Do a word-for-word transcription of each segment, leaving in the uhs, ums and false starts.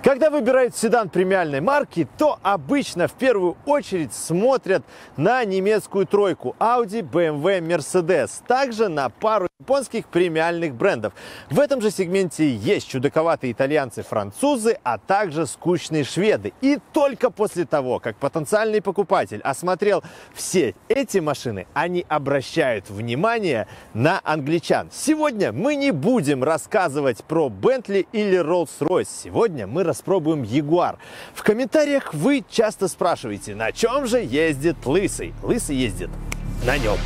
Когда выбирают седан премиальной марки, то обычно в первую очередь смотрят на немецкую тройку Audi, бэ эм вэ, Mercedes, также на пару японских премиальных брендов. В этом же сегменте есть чудаковатые итальянцы-французы, а также скучные шведы. И только после того, как потенциальный покупатель осмотрел все эти машины, они обращают внимание на англичан. Сегодня мы не будем рассказывать про Bentley или Rolls-Royce. Сегодня мы распробуем Jaguar. В комментариях вы часто спрашиваете, на чем же ездит Лысый. Лысый ездит на нем.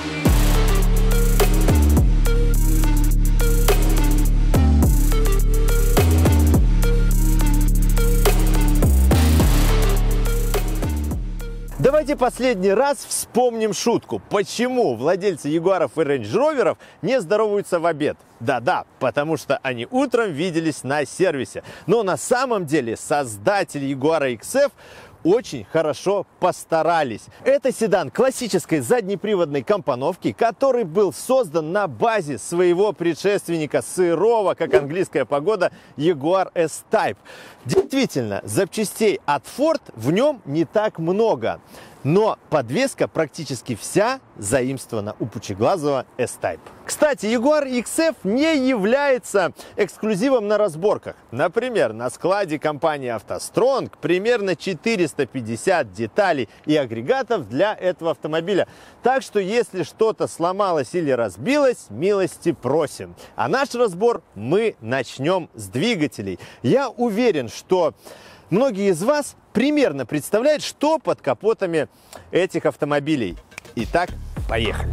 Давайте последний раз вспомним шутку. Почему владельцы Ягуаров и Рейндж Роверов не здороваются в обед? Да-да, потому что они утром виделись на сервисе. Но на самом деле создатели Ягуара икс эф очень хорошо постарались. Это седан классической заднеприводной компоновки, который был создан на базе своего предшественника сырого, как английская погода, Jaguar эс-Type. Действительно, запчастей от Ford в нем не так много, но подвеска практически вся заимствована у пучеглазого эс-Type. Кстати, Jaguar икс эф не является эксклюзивом на разборках. Например, на складе компании автостронг примерно четыреста пятьдесят деталей и агрегатов для этого автомобиля. Так что, если что-то сломалось или разбилось, милости просим. А наш разбор мы начнем с двигателей. Я уверен, что многие из вас примерно представляют, что под капотами этих автомобилей. Итак, поехали!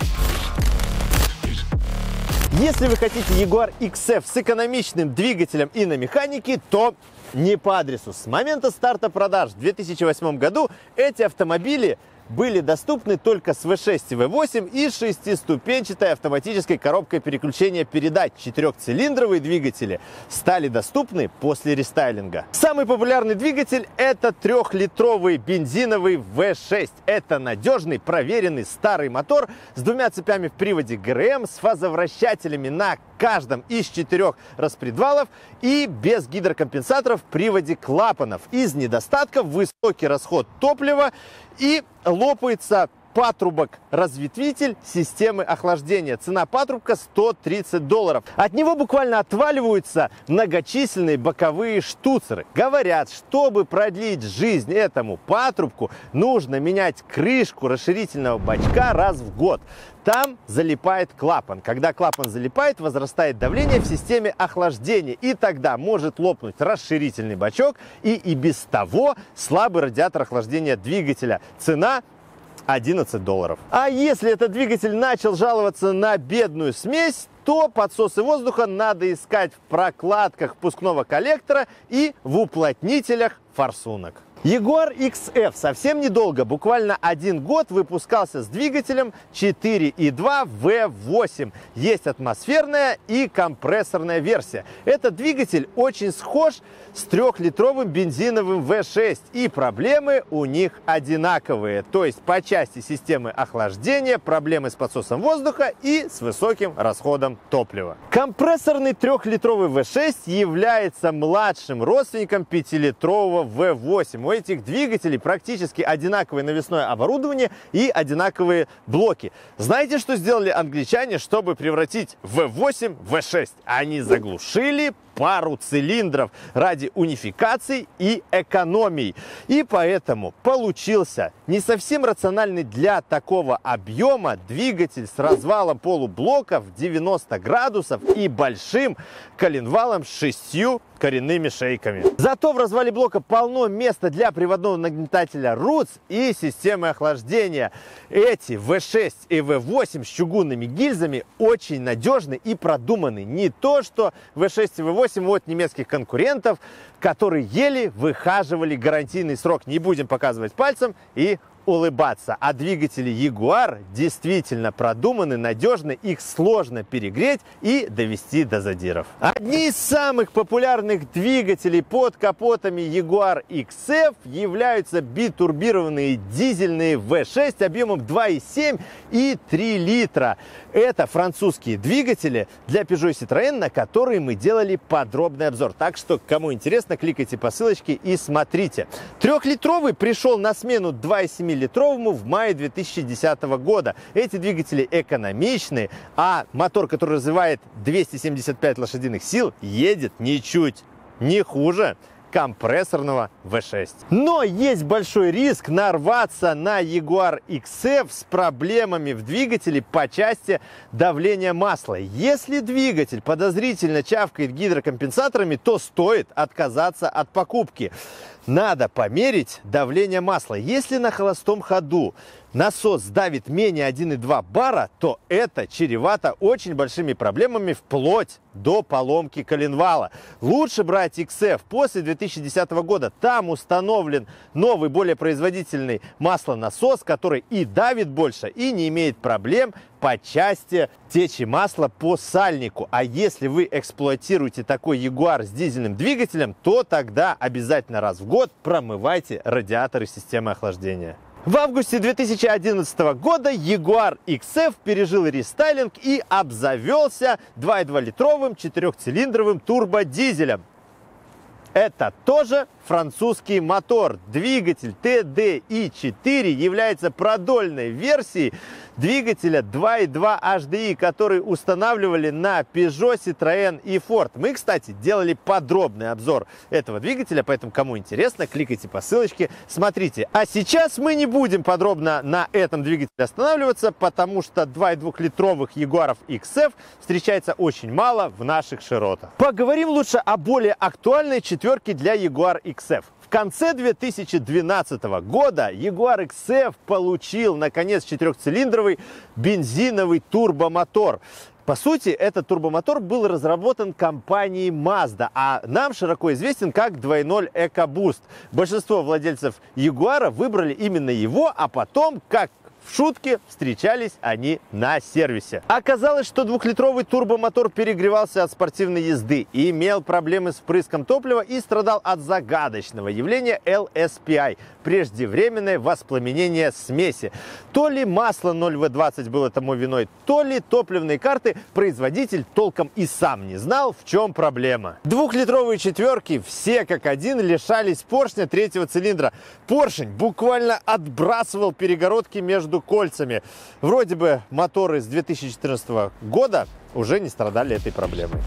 Если вы хотите Jaguar икс эф с экономичным двигателем и на механике, то не по адресу. С момента старта продаж в две тысячи восьмом году эти автомобили были доступны только с вэ шесть и вэ восемь и шестиступенчатой автоматической коробкой переключения передач. Четырехцилиндровые двигатели стали доступны после рестайлинга. Самый популярный двигатель – это трехлитровый бензиновый вэ шесть. Это надежный, проверенный старый мотор с двумя цепями в приводе гэ эр эм, с фазовращателями на каждом из четырех распредвалов и без гидрокомпенсаторов в приводе клапанов. Из недостатков высокий расход топлива и лопается патрубок-разветвитель системы охлаждения. Цена патрубка сто тридцать долларов. От него буквально отваливаются многочисленные боковые штуцеры. Говорят, чтобы продлить жизнь этому патрубку, нужно менять крышку расширительного бачка раз в год. Там залипает клапан. Когда клапан залипает, возрастает давление в системе охлаждения. И тогда может лопнуть расширительный бачок и и без того слабый радиатор охлаждения двигателя. Цена одиннадцать долларов. А если этот двигатель начал жаловаться на бедную смесь, то подсосы воздуха надо искать в прокладках впускного коллектора и в уплотнителях форсунок. Jaguar икс эф совсем недолго, буквально один год, выпускался с двигателем четыре и два вэ восемь. Есть атмосферная и компрессорная версия. Этот двигатель очень схож с трехлитровым бензиновым вэ шесть, и проблемы у них одинаковые. То есть по части системы охлаждения проблемы с подсосом воздуха и с высоким расходом топлива. Компрессорный трехлитровый вэ шесть является младшим родственником пятилитрового вэ восемь. У этих двигателей практически одинаковое навесное оборудование и одинаковые блоки. Знаете, что сделали англичане, чтобы превратить вэ восемь в вэ шесть? Они заглушили пару цилиндров ради унификации и экономии. И поэтому получился не совсем рациональный для такого объема двигатель с развалом полублока в девяносто градусов и большим коленвалом с шестью коренными шейками. Зато в развале блока полно места для приводного нагнетателя рутс и системы охлаждения. Эти вэ шесть и вэ восемь с чугунными гильзами очень надежны и продуманы. Не то, что вэ шесть и вэ восемь от немецких конкурентов, которые еле выхаживали гарантийный срок. Не будем показывать пальцем и улыбаться. А двигатели Jaguar действительно продуманы, надежны, их сложно перегреть и довести до задиров. Одни из самых популярных двигателей под капотами Jaguar икс эф являются битурбированные дизельные вэ шесть объемом два и семь и три литра. Это французские двигатели для Peugeot и Citroën, на которые мы делали подробный обзор. Так что, кому интересно, кликайте по ссылочке и смотрите. Трехлитровый пришел на смену два и семь литровому в мае две тысячи десятого года. Эти двигатели экономичные, а мотор, который развивает двести семьдесят пять лошадиных сил, едет ничуть не хуже компрессорного вэ шесть. Но есть большой риск нарваться на Jaguar икс эф с проблемами в двигателе по части давления масла. Если двигатель подозрительно чавкает гидрокомпенсаторами, то стоит отказаться от покупки. Надо померить давление масла. Если на холостом ходу насос давит менее одного и двух бара, то это чревато очень большими проблемами вплоть до поломки коленвала. Лучше брать икс эф после две тысячи десятого года. Там установлен новый, более производительный маслонасос, который и давит больше, и не имеет проблем по части течи масла по сальнику. А если вы эксплуатируете такой Jaguar с дизельным двигателем, то тогда обязательно раз в год промывайте радиаторы системы охлаждения. В августе две тысячи одиннадцатого года Jaguar икс эф пережил рестайлинг и обзавелся два и два литровым четырехцилиндровым турбодизелем. Это тоже французский мотор. Двигатель тэ дэ и четыре является продольной версией двигателя два и два эйч ди и, который устанавливали на Peugeot, Citroën и Ford. Мы, кстати, делали подробный обзор этого двигателя, поэтому, кому интересно, кликайте по ссылочке, смотрите. А сейчас мы не будем подробно на этом двигателе останавливаться, потому что два и два литровых Jaguar икс эф встречается очень мало в наших широтах. Поговорим лучше о более актуальной четверке для Jaguar икс эф. В конце две тысячи двенадцатого года Jaguar икс эф получил, наконец, четырехцилиндровый бензиновый турбомотор. По сути, этот турбомотор был разработан компанией Mazda, а нам широко известен как два ноль EcoBoost. Большинство владельцев Jaguar выбрали именно его, а потом, как в шутке, встречались они на сервисе. Оказалось, что двухлитровый турбомотор перегревался от спортивной езды, имел проблемы с впрыском топлива и страдал от загадочного явления эл эс пи ай – преждевременное воспламенение смеси. То ли масло ноль вэ двадцать было тому виной, то ли топливные карты производитель толком и сам не знал, в чем проблема. Двухлитровые четверки все как один лишались поршня третьего цилиндра. Поршень буквально отбрасывал перегородки между кольцами. Вроде бы моторы с две тысячи четырнадцатого года уже не страдали этой проблемой.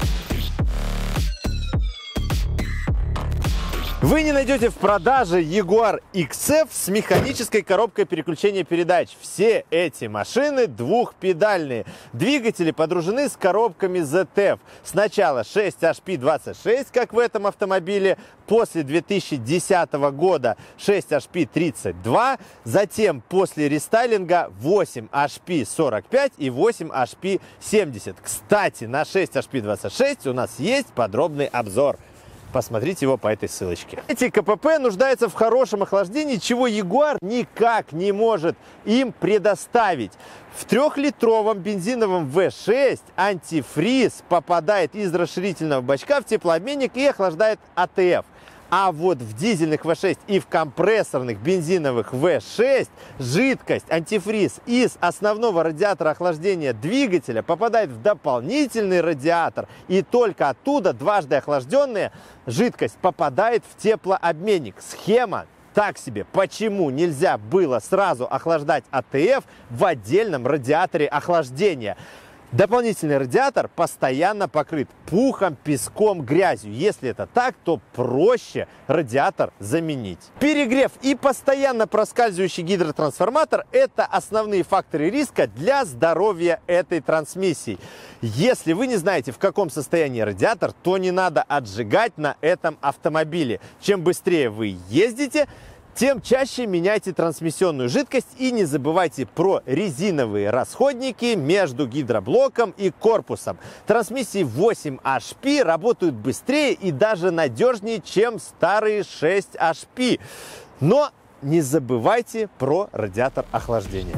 Вы не найдете в продаже Jaguar икс эф с механической коробкой переключения передач. Все эти машины двухпедальные. Двигатели подружены с коробками зет эф. Сначала шесть эйч пи двадцать шесть, как в этом автомобиле, после две тысячи десятого года шесть эйч пи тридцать два, затем после рестайлинга восемь эйч пи сорок пять и восемь эйч пи семьдесят. Кстати, на шесть эйч пи двадцать шесть у нас есть подробный обзор. Посмотрите его по этой ссылочке. Эти ка пэ пэ нуждаются в хорошем охлаждении, чего Jaguar никак не может им предоставить. В трехлитровом бензиновом вэ шесть антифриз попадает из расширительного бачка в теплообменник и охлаждает а тэ эф. А вот в дизельных вэ шесть и в компрессорных бензиновых вэ шесть жидкость, антифриз из основного радиатора охлаждения двигателя попадает в дополнительный радиатор. И только оттуда дважды охлажденная жидкость попадает в теплообменник. Схема так себе. Почему нельзя было сразу охлаждать а тэ эф в отдельном радиаторе охлаждения? Дополнительный радиатор постоянно покрыт пухом, песком, грязью. Если это так, то проще радиатор заменить. Перегрев и постоянно проскальзывающий гидротрансформатор – это основные факторы риска для здоровья этой трансмиссии. Если вы не знаете, в каком состоянии радиатор, то не надо отжигать на этом автомобиле. Чем быстрее вы ездите, тем чаще меняйте трансмиссионную жидкость и не забывайте про резиновые расходники между гидроблоком и корпусом. Трансмиссии восемь эйч пи работают быстрее и даже надежнее, чем старые шесть эйч пи. Но не забывайте про радиатор охлаждения.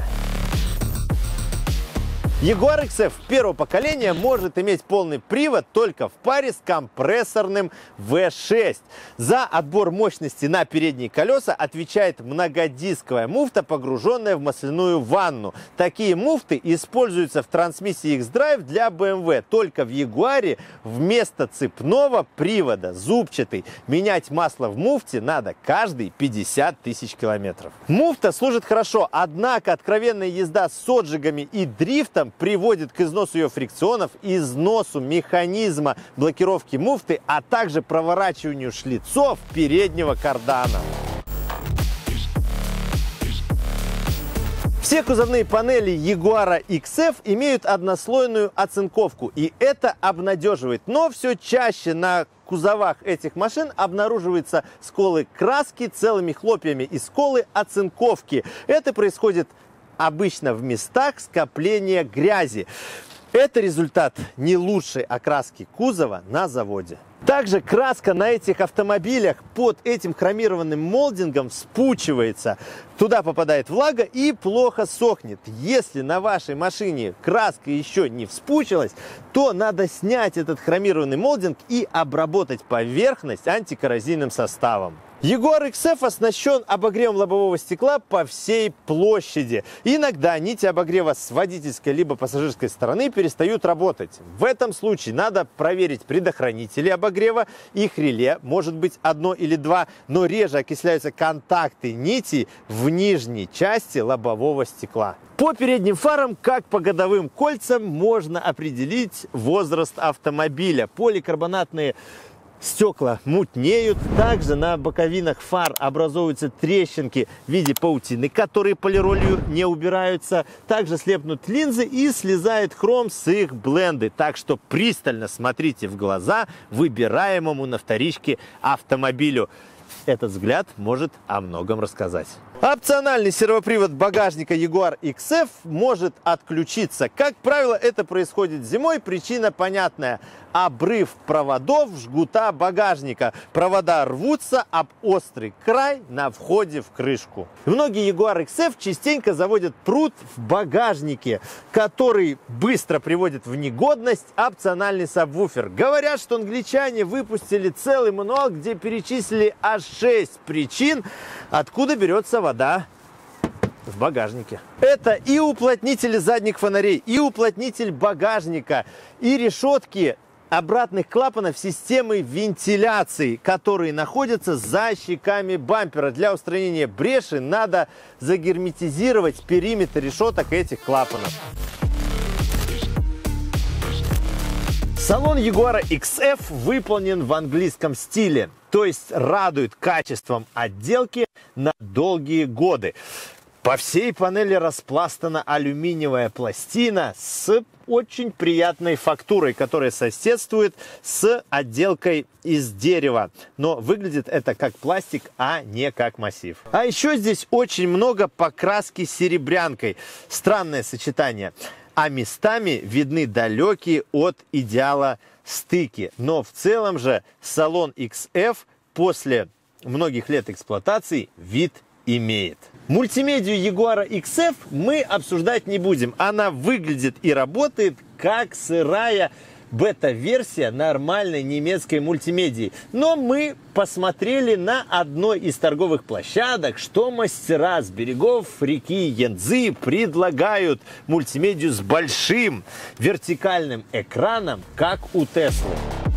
Jaguar икс эф первого поколения может иметь полный привод только в паре с компрессорным ви шесть. За отбор мощности на передние колеса отвечает многодисковая муфта, погруженная в масляную ванну. Такие муфты используются в трансмиссии X-Drive для бэ эм вэ. Только в Jaguar вместо цепного привода зубчатый. Менять масло в муфте надо каждые пятьдесят тысяч километров. Муфта служит хорошо, однако откровенная езда с отжигами и дрифтом приводит к износу ее фрикционов, износу механизма блокировки муфты, а также проворачиванию шлицов переднего кардана. Все кузовные панели Jaguar икс эф имеют однослойную оцинковку, и это обнадеживает. Но все чаще на кузовах этих машин обнаруживаются сколы краски целыми хлопьями и сколы оцинковки. Это происходит обычно в местах скопления грязи. Это результат не лучшей окраски кузова на заводе. Также краска на этих автомобилях под этим хромированным молдингом вспучивается. Туда попадает влага и плохо сохнет. Если на вашей машине краска еще не вспучилась, то надо снять этот хромированный молдинг и обработать поверхность антикоррозийным составом. Jaguar икс эф оснащен обогревом лобового стекла по всей площади. Иногда нити обогрева с водительской либо пассажирской стороны перестают работать. В этом случае надо проверить предохранители обогрева. Их реле может быть одно или два, но реже окисляются контакты нитей в нижней части лобового стекла. По передним фарам, как по годовым кольцам, можно определить возраст автомобиля. Поликарбонатные стекла мутнеют. Также на боковинах фар образуются трещинки в виде паутины, которые полиролью не убираются. Также слепнут линзы и слезает хром с их бленды. Так что пристально смотрите в глаза выбираемому на вторичке автомобилю. Этот взгляд может о многом рассказать. Опциональный сервопривод багажника Jaguar икс эф может отключиться. Как правило, это происходит зимой. Причина понятная. Обрыв проводов жгута багажника. Провода рвутся об острый край на входе в крышку. Многие Jaguar икс эф частенько заводят прут в багажнике, который быстро приводит в негодность опциональный сабвуфер. Говорят, что англичане выпустили целый мануал, где перечислили аж шесть причин, откуда берется вода в багажнике. Это и уплотнители задних фонарей, и уплотнитель багажника, и решетки обратных клапанов системы вентиляции, которые находятся за щеками бампера. Для устранения бреши надо загерметизировать периметр решеток этих клапанов. Салон Jaguar икс эф выполнен в английском стиле, то есть радует качеством отделки на долгие годы. По всей панели распластана алюминиевая пластина с очень приятной фактурой, которая соседствует с отделкой из дерева. Но выглядит это как пластик, а не как массив. А еще здесь очень много покраски серебрянкой. Странное сочетание. А местами видны далекие от идеала стыки. Но в целом же салон икс эф после многих лет эксплуатации вид имеет. Мультимедию Jaguar икс эф мы обсуждать не будем. Она выглядит и работает как сырая бета-версия нормальной немецкой мультимедии. Но мы посмотрели на одной из торговых площадок, что мастера с берегов реки Янцзы предлагают мультимедию с большим вертикальным экраном, как у Теслы.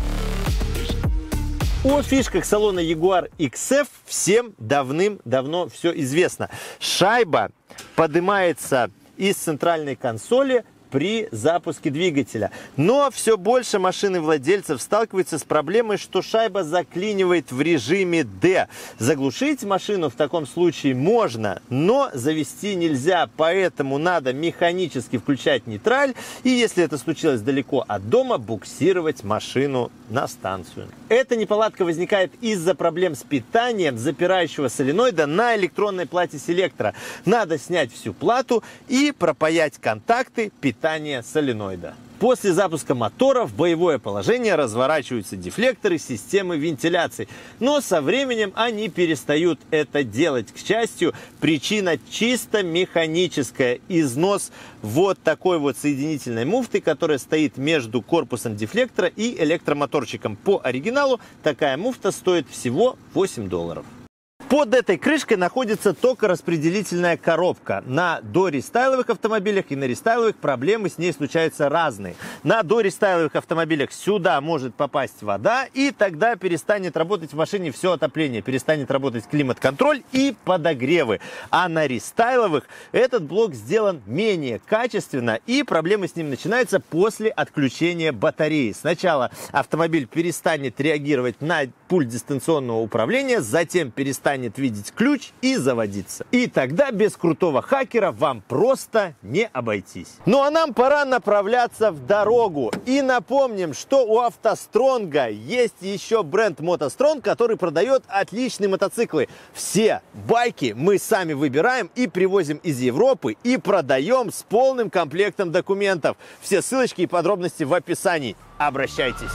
О фишках салона Jaguar икс эф всем давным-давно все известно. Шайба поднимается из центральной консоли при запуске двигателя. Но все больше машин и владельцев сталкиваются с проблемой, что шайба заклинивает в режиме D. Заглушить машину в таком случае можно, но завести нельзя, поэтому надо механически включать нейтраль и, если это случилось далеко от дома, буксировать машину на станцию. Эта неполадка возникает из-за проблем с питанием запирающего соленоида на электронной плате селектора. Надо снять всю плату и пропаять контакты питания соленоида. После запуска мотора в боевое положение разворачиваются дефлекторы системы вентиляции. Но со временем они перестают это делать. К счастью, причина чисто механическая. Износ вот такой вот соединительной муфты, которая стоит между корпусом дефлектора и электромоторчиком. По оригиналу такая муфта стоит всего восемь долларов. Под этой крышкой находится токораспределительная коробка. На дорестайловых автомобилях и на рестайловых проблемы с ней случаются разные. На дорестайловых автомобилях сюда может попасть вода, и тогда перестанет работать в машине все отопление, перестанет работать климат-контроль и подогревы. А на рестайловых этот блок сделан менее качественно, и проблемы с ним начинаются после отключения батареи. Сначала автомобиль перестанет реагировать на пульт дистанционного управления, затем перестанет видеть ключ и заводиться. И тогда без крутого хакера вам просто не обойтись. Ну а нам пора направляться в дорогу. И напомним, что у автостронга есть еще бренд мотостронг, который продает отличные мотоциклы. Все байки мы сами выбираем и привозим из Европы и продаем с полным комплектом документов. Все ссылочки и подробности в описании. Обращайтесь.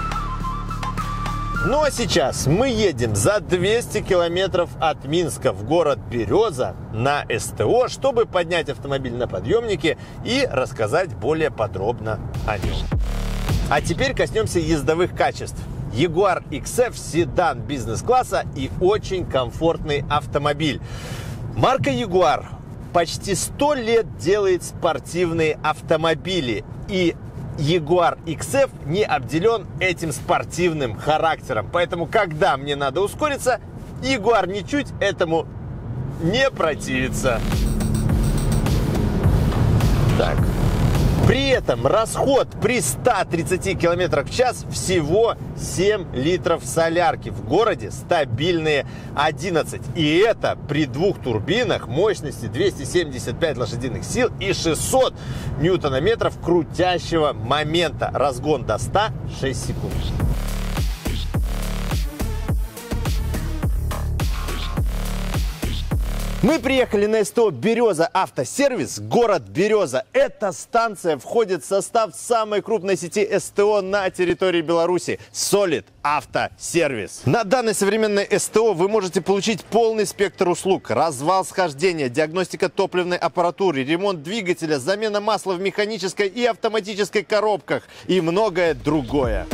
Ну а сейчас мы едем за двести километров от Минска в город Береза на СТО, чтобы поднять автомобиль на подъемнике и рассказать более подробно о нем. А теперь коснемся ездовых качеств. Jaguar икс эф седан бизнес-класса и очень комфортный автомобиль. Марка Jaguar почти сто лет делает спортивные автомобили, и Jaguar икс эф не обделен этим спортивным характером. Поэтому, когда мне надо ускориться, Jaguar ничуть этому не противится. Так. При этом расход при ста тридцати километрах в час всего семь литров солярки. В городе стабильные одиннадцать. И это при двух турбинах мощности двести семьдесят пять лошадиных сил и шестьсот ньютонометров крутящего момента. Разгон до ста шесть секунд. Мы приехали на СТО «Береза Автосервис», город Береза. Эта станция входит в состав самой крупной сети СТО на территории Беларуси – Solid Автосервис. На данной современной СТО вы можете получить полный спектр услуг: развал схождения, диагностика топливной аппаратуры, ремонт двигателя, замена масла в механической и автоматической коробках и многое другое.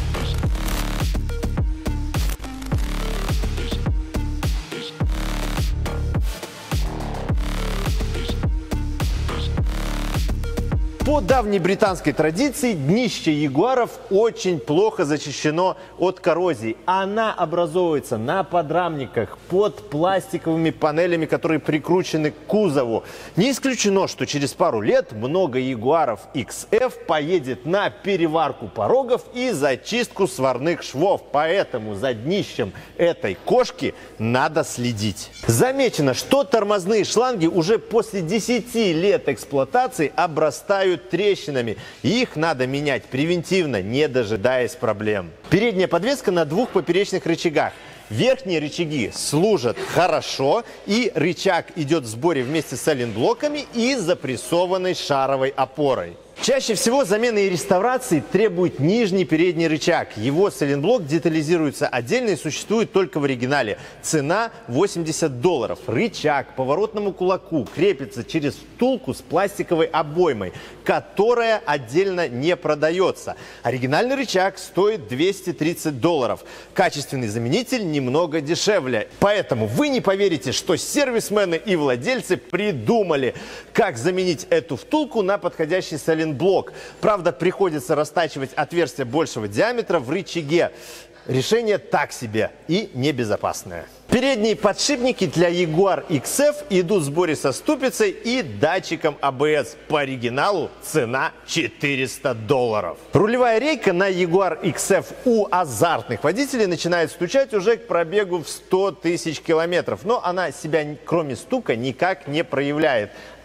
По давней британской традиции днище ягуаров очень плохо защищено от коррозии. Она образовывается на подрамниках под пластиковыми панелями, которые прикручены к кузову. Не исключено, что через пару лет много ягуаров икс эф поедет на переварку порогов и зачистку сварных швов. Поэтому за днищем этой кошки надо следить. Замечено, что тормозные шланги уже после десяти лет эксплуатации обрастают трещинами. Их надо менять превентивно, не дожидаясь проблем. Передняя подвеска на двух поперечных рычагах. Верхние рычаги служат хорошо, и рычаг идет в сборе вместе с сайлентблоками и запрессованной шаровой опорой. Чаще всего замены и реставрации требует нижний передний рычаг. Его сайлентблок детализируется отдельно и существует только в оригинале. Цена восемьдесят долларов. Рычаг к поворотному кулаку крепится через втулку с пластиковой обоймой, которая отдельно не продается. Оригинальный рычаг стоит двести тридцать долларов. Качественный заменитель немного дешевле. Поэтому вы не поверите, что сервисмены и владельцы придумали, как заменить эту втулку на подходящий сайлентблок. Блок. Правда, приходится растачивать отверстие большего диаметра в рычаге. Решение так себе и небезопасное. Передние подшипники для Jaguar икс эф идут в сборе со ступицей и датчиком а бэ эс. По оригиналу цена четыреста долларов. Рулевая рейка на Jaguar икс эф у азартных водителей начинает стучать уже к пробегу в сто тысяч километров. Но она себя, кроме стука, никак не проявляет.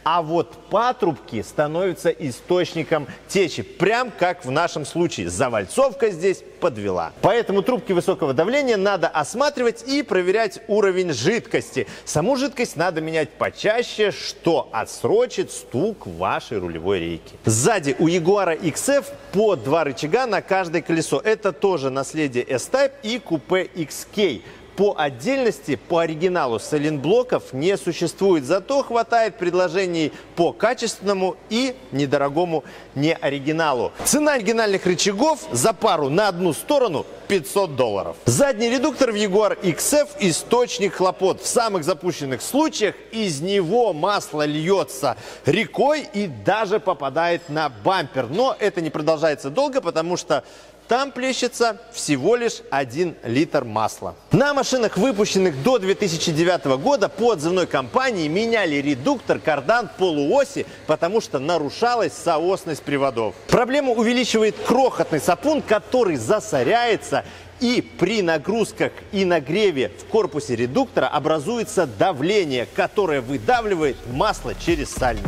А вот патрубки становятся источником течи, прям как в нашем случае. Завальцовка здесь подвела. Поэтому трубки высокого давления надо осматривать и проверять уровень жидкости. Саму жидкость надо менять почаще, что отсрочит стук вашей рулевой рейки. Сзади у Jaguar икс эф по два рычага на каждое колесо. Это тоже наследие S-Type и купе икс кей. По отдельности, по оригиналу сайлентблоков не существует, зато хватает предложений по качественному и недорогому неоригиналу. Цена оригинальных рычагов за пару на одну сторону пятьсот долларов. Задний редуктор в Jaguar икс эф – источник хлопот. В самых запущенных случаях из него масло льется рекой и даже попадает на бампер. Но это не продолжается долго, потому что там плещется всего лишь один литр масла. На машинах, выпущенных до две тысячи девятого года, по отзывной компании меняли редуктор, кардан, полуоси, потому что нарушалась соосность приводов. Проблему увеличивает крохотный сапун, который засоряется, и при нагрузках и нагреве в корпусе редуктора образуется давление, которое выдавливает масло через сальники.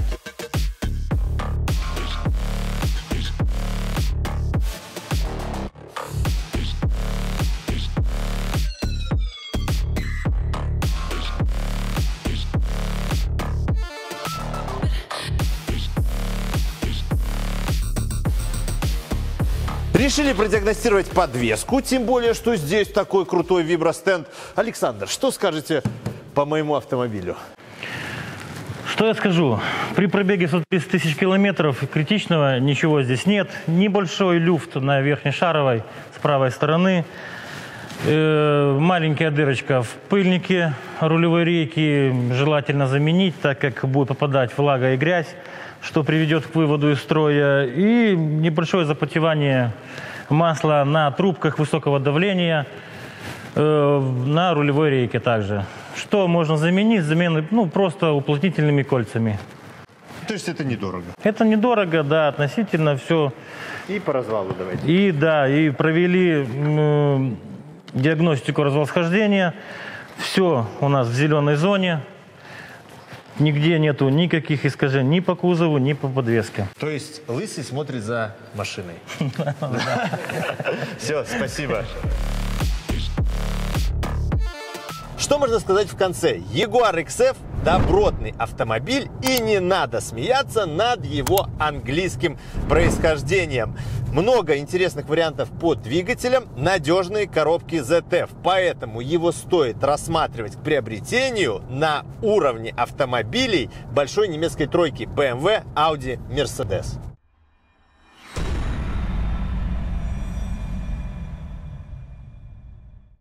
Решили продиагностировать подвеску, тем более, что здесь такой крутой вибростенд. Александр, что скажете по моему автомобилю? Что я скажу? При пробеге сто тридцать тысяч километров критичного ничего здесь нет. Небольшой люфт на верхней шаровой с правой стороны. Э, маленькая дырочка в пыльнике рулевой рейки. Желательно заменить, так как будет попадать влага и грязь, что приведет к выводу из строя. И небольшое запотевание масла на трубках высокого давления э, на рулевой рейке также. Что можно заменить? Замены, ну, просто уплотнительными кольцами. То есть это недорого? Это недорого, да, относительно все. И по развалу давайте. И да, и провели э, диагностику развалосхождения. Все у нас в зеленой зоне. Нигде нету никаких искажений ни по кузову, ни по подвеске. То есть лысый смотрит за машиной. Все, спасибо. Что можно сказать в конце? Jaguar икс эф – добротный автомобиль, и не надо смеяться над его английским происхождением. Много интересных вариантов по двигателям, надежные коробки зет эф, поэтому его стоит рассматривать к приобретению на уровне автомобилей большой немецкой тройки бэ эм вэ, Audi, Mercedes.